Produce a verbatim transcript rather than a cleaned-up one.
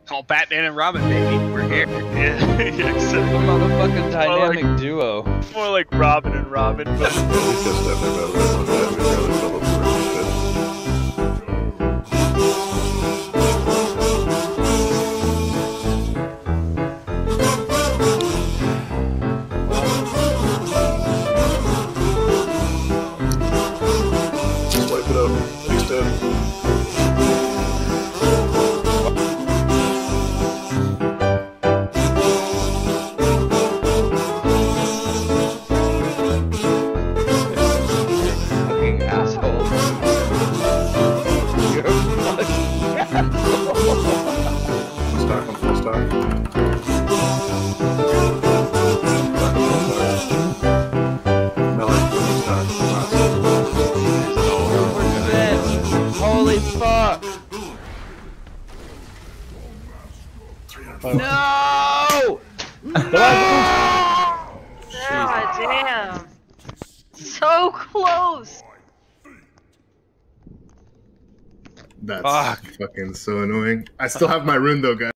Oh, Batman and Robin, baby. We're here. Yeah, yeah, except A motherfucking dynamic like, duo. more like Robin and Robin, but... Wipe it up. Extend. Fucking asshole. You're a fucking asshole. Full stack on full stack. Stack on full stack. Melee, full stack. Last. Holy fuck! No! God damn. So close. That's Fuck. fucking so annoying. I still have my rune though, guys.